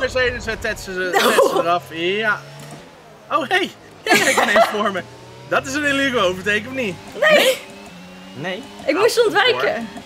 Mercedes, we tetsen ze eraf. Ja. Oh, hey. Jij rijdt ineens voor me. Dat is een illegal overtake, of niet? Nee. Nee? Ik moest ontwijken.